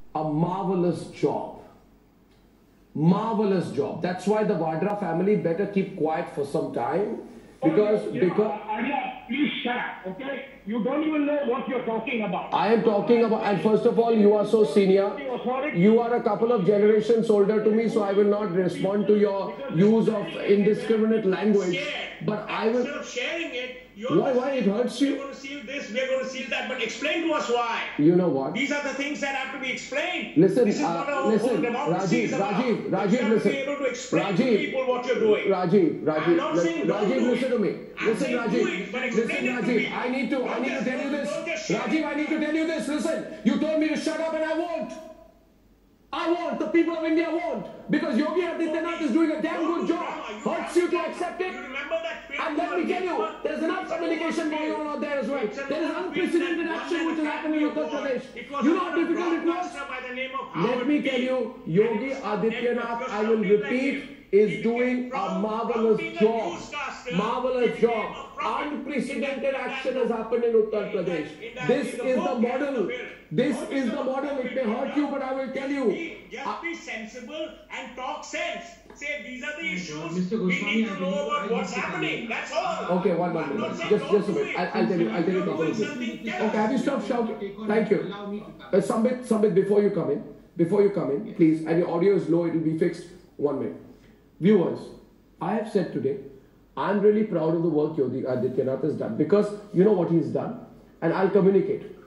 a marvelous job. Marvelous job. That's why the Vadra family better keep quiet for some time. Because Arya, please shut up, okay? You don't even know what you're talking about. I am talking about, and first of all, you are so senior. You are a couple of generations older to me, so I will not respond to your use of indiscriminate language. But I will. Instead of sharing it, why it hurts you? We're going to seal this, we're going to seal that, but explain to us why. You know what? These are the things that have to be explained. Listen, this is what our whole democracy is about. Rajiv, you have listen. to be able to explain to people what you're doing. Rajiv, I'm not saying don't do listen it. to me. I'm Listen, saying do it, but explain Listen, it to Rajiv. people. I need to tell you this. Rajiv, I need to tell you this. Listen, you told me to shut up and I won't. I won't. The people of India won't. Because Yogi Adityanath is doing a damn good job. Hurts you to accept it. You remember that? And let me tell you, there's enough communication going on out there as well. There is unprecedented action which is happening in Uttar Pradesh. You know how difficult it was? Let me tell you, Yogi Adityanath, I will repeat, is doing a marvelous job. Marvelous job. Unprecedented action has happened in Uttar Pradesh. This is the model. This is the model. It may hurt you, but I will tell you. Just be sensible and talk sense. Say these are the issues. Mr. We Goswami, need to know about what's happening. That's all. Okay, one minute. Just a minute. I'll tell you a couple of things. Okay, have you stopped shouting? Thank you. Sambit, before you come in, please, and your audio is low, it will be fixed. 1 minute. Viewers, I have said today, I'm really proud of the work Yogi Adityanath has done because you know what he's done, and I'll communicate.